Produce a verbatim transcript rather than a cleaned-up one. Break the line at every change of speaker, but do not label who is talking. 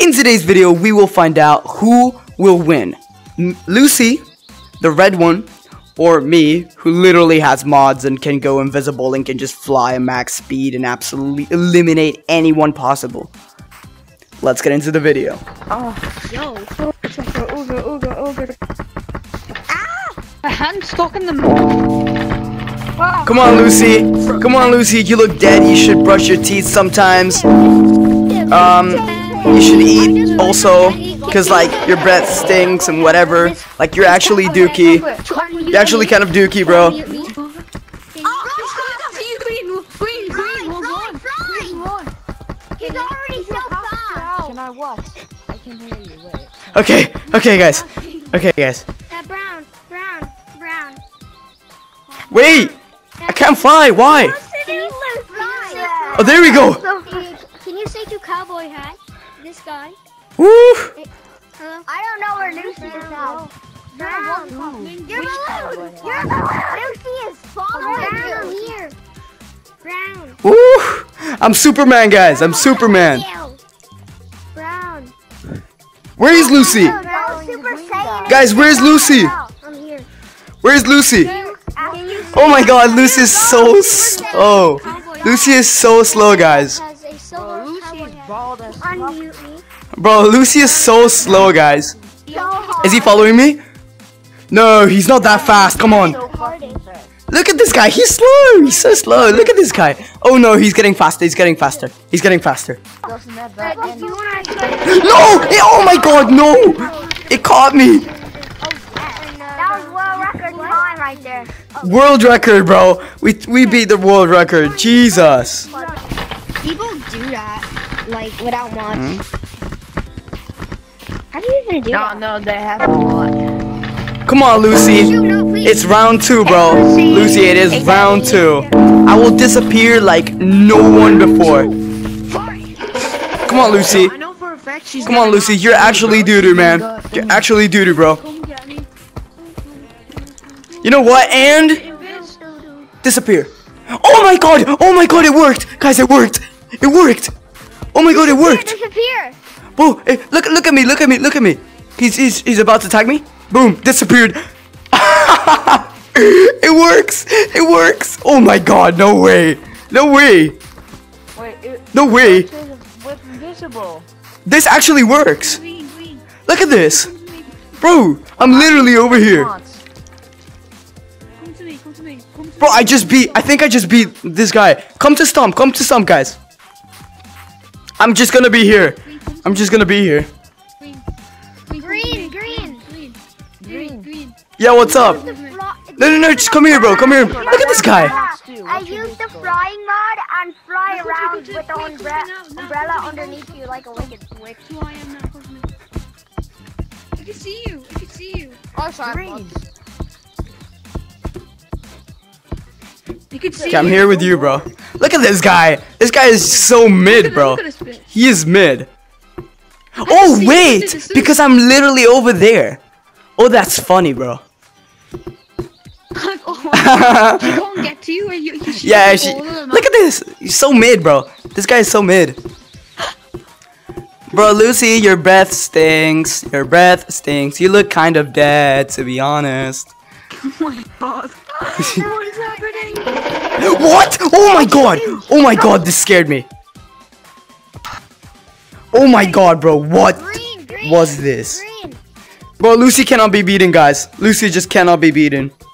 In today's video, we will find out who will win. M Lucy, the red one, or me, who literally has mods and can go invisible and can just fly at max speed and absolutely eliminate anyone possible. Let's get into the video.
Oh, yo. Ogre, ogre, ogre. Ah! My hand's stuck in the wow.
Come on, Lucy. Come on, Lucy. You look dead. You should brush your teeth sometimes. Um, you should eat also, because, like, your breath stinks and whatever. Like, you're actually dookie. You're actually kind of dookie, bro. Okay, okay, guys. Okay, guys.
Uh, brown, brown, brown.
Wait! I can't fly. Why? Oh, there we go.
Can you say to cowboy hat? This guy.
Woo!
Hello? I don't know where Lucy is now. Brown. You're balloon. You're balloon. Lucy is following you. Here. Brown.
Woo! I'm Superman, guys. I'm Superman.
Brown.
Where is Lucy?
No, Super Saiyan.
Guys, where's Lucy?
I'm here.
Where's Lucy? Oh my god, Lucy is so slow. Lucy is so slow, guys. Bro, Lucy is so slow, guys. Is he following me? No, he's not that fast. Come on. Look at this guy. He's slow. He's so slow. Look at this guy. Oh no, he's getting faster. He's getting faster. He's getting faster. No! Oh my god, no! It caught me.
That was world record time right there.
World record, bro. We we beat the world record. Jesus.
People do that, like, without mods. Hmm? How do you even do
no,
that?
No, no, they have a mod.
Come on, Lucy. It's round two, bro. Lucy, it is round two. I will disappear like no one before. Come on, Lucy. Come on, Lucy. You're actually doo-doo, man. You're actually doo-doo, bro. You know what? And disappear. Oh my god! Oh my god! It worked, guys. It worked. It worked. Oh my god! It worked.
Disappear.
Whoa! Hey, look! Look at me! Look at me! Look at me! He's he's he's about to tag me. Boom! Disappeared. It works. It works. Oh my god! No way! No way!
Wait, it,
no way!
With invisible.
This actually works. Look at this, bro. I'm literally over here. Bro, I just beat, I think I just beat this guy. Come to Stomp, come to Stomp, guys. I'm just gonna be here. I'm just gonna be here.
Green, green,
green, green.
Yeah, what's up? No, no, no, just come here, bro. Come here. Look at this guy.
I used the flying mod and fly around with the umbrella, umbrella underneath you like a wicked switch.
I can see you. I can see you.
Oh, sorry.
You can see
okay, I'm here with you, bro. Look at this guy. This guy is so mid, bro. He is mid. Oh, wait. Because I'm literally over there. Oh, that's funny, bro.
Oh, she can't get to you. you
yeah, she, look at this. He's so mid, bro. This guy is so mid. Bro, Lucy, your breath stinks. Your breath stinks. You look kind of dead, to be honest.
Oh my god. What is happening?
What? Oh my god. Oh my god, this scared me. Oh my god, bro. What was this? Bro, Lucy cannot be beaten, guys. Lucy just cannot be beaten.